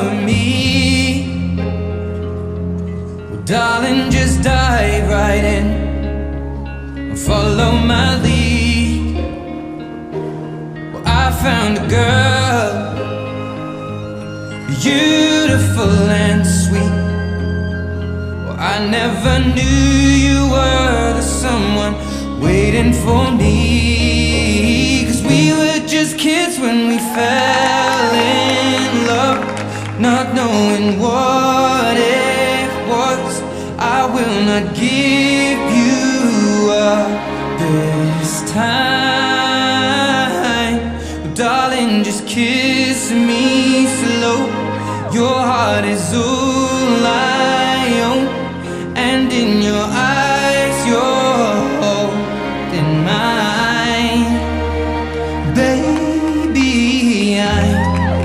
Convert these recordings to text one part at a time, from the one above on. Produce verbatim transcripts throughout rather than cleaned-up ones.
over me. Well, darling, just dive right in, follow my lead. Well, I found a girl, beautiful and sweet. Well, I never knew you were the someone waiting for me. Cause we were just kids when we fell in love, not knowing what it was. I will not give you up this time. Oh, darling, just kiss me slow. Your heart is all I own, and in your eyes you're holding mine. Baby, I'm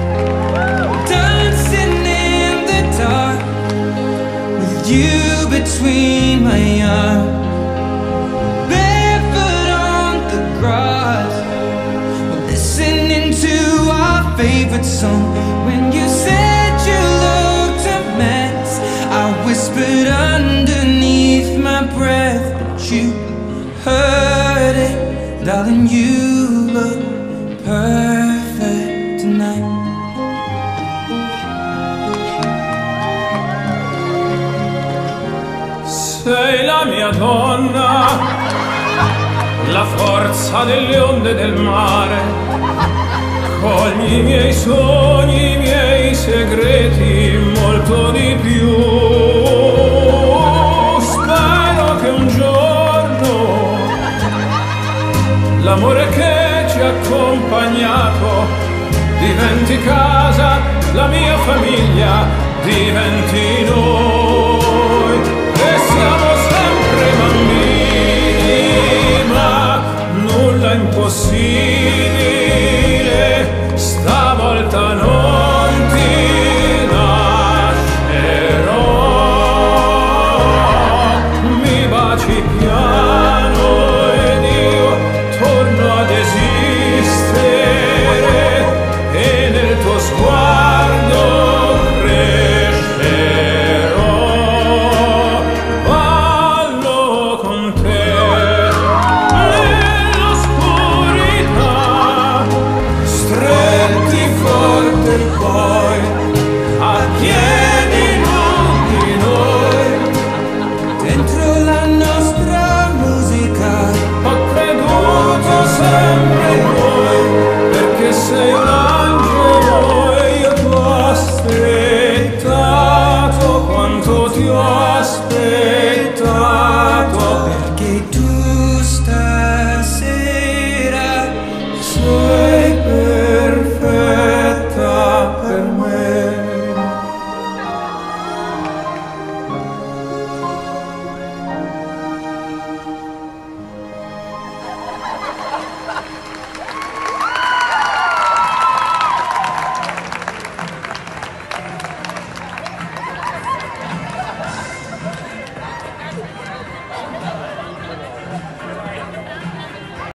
dancing in the dark with you between my arms, barefoot on the grass, listening to our favorite song. When you said you looked a mess, I whispered underneath my breath, but you heard it. Darling, you look perfect tonight. Sei la mia donna, la forza delle onde del mare. Cogli i miei sogni, i miei segreti, molto di più. Spero che un giorno l'amore che ci ha accompagnato diventi casa, la mia famiglia diventi noi.